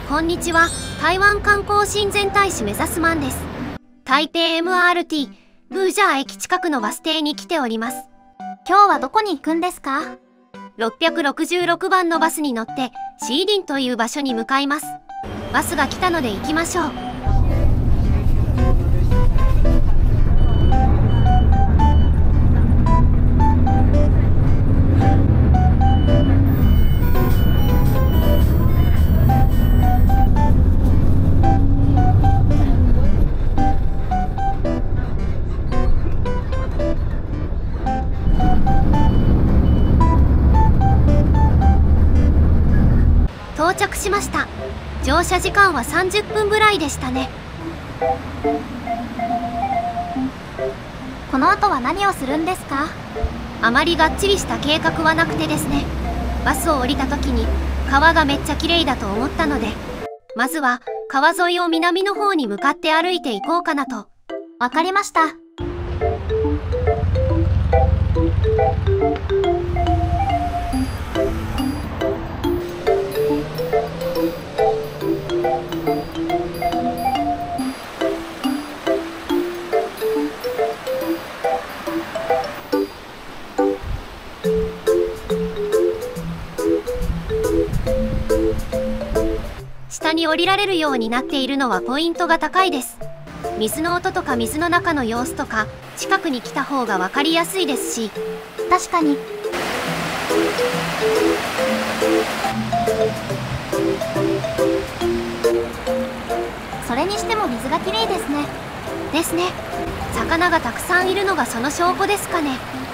こんにちは。台湾観光親善大使目指すマンです。台北 MRT ブージャー駅近くのバス停に来ております。 今日はどこに行くんですか ？666番のバスに乗ってシーリンという場所に向かいます。バスが来たので行きましょう。到着しました。乗車時間は30分ぐらいでしたね。 この後は何をするんですか？ あまりがっちりした計画はなくてですね。バスを降りた時に川がめっちゃ綺麗だと思ったので、まずは川沿いを南の方に向かって歩いていこうかなと。 わかりました。 下に降りられるようになっているのはポイントが高いです。水の音とか水の中の様子とか近くに来た方が分かりやすいですし。 確かに。それにしても水がきれいですね。 ですね。魚がたくさんいるのがその証拠ですかね。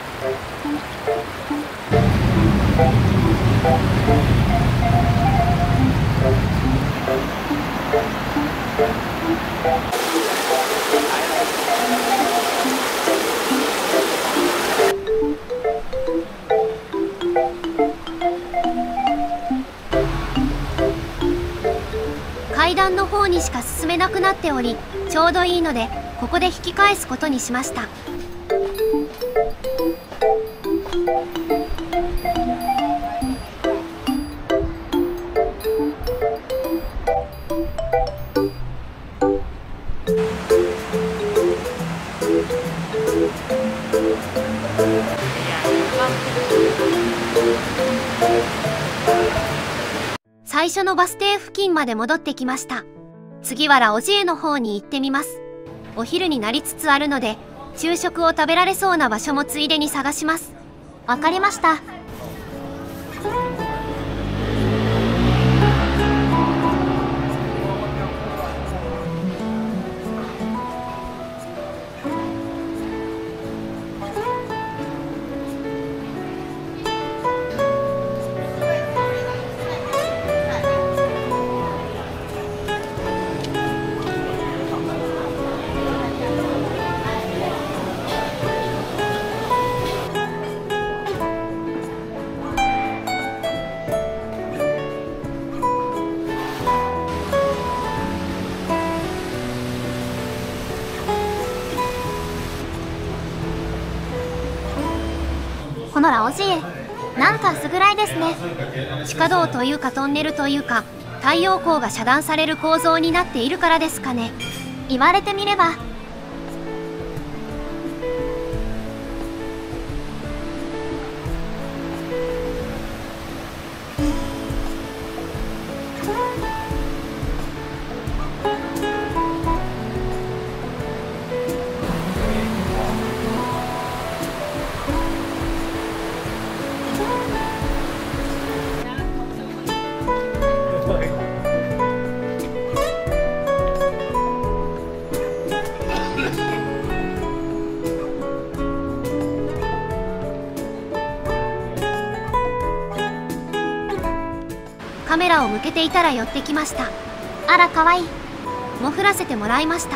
階段の方にしか進めなくなっており、ちょうどいいのでここで引き返すことにしました。最初のバス停付近まで戻ってきました。次はラオジエの方に行ってみます。お昼になりつつあるので、昼食を食べられそうな場所もついでに探します。 わかりました。このラオジエ、なんか薄暗いですね。 地下道というかトンネルというか、太陽光が遮断される構造になっているからですかね。 言われてみれば。 カメラを向けていたら寄ってきました。 あら、かわいい。 もふらせてもらいました。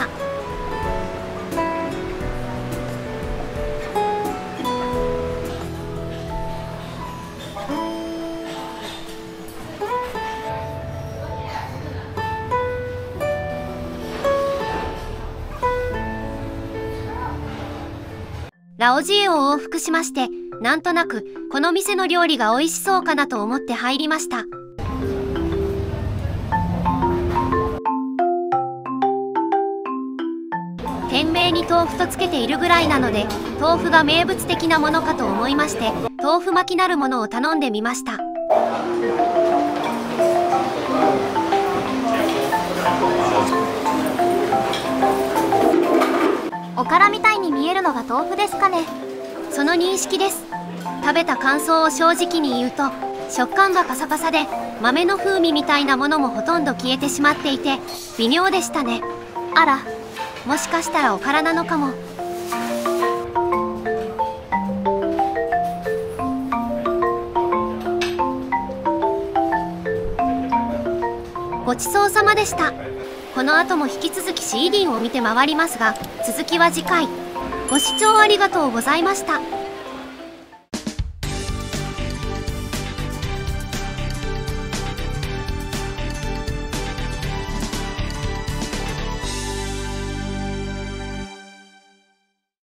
ラオジエを往復しまして、なんとなくこの店の料理が美味しそうかなと思って入りました。 店名に豆腐とつけているぐらいなので、豆腐が名物的なものかと思いまして、豆腐巻きなるものを頼んでみました。 おからみたいに見えるのが豆腐ですかね。 その認識です。食べた感想を正直に言うと、食感がパサパサで豆の風味みたいなものもほとんど消えてしまっていて微妙でしたね。 あら、 もしかしたらおからなのかも。ごちそうさまでした。この後も引き続き CD を見て回りますが、続きは次回。ご視聴ありがとうございました。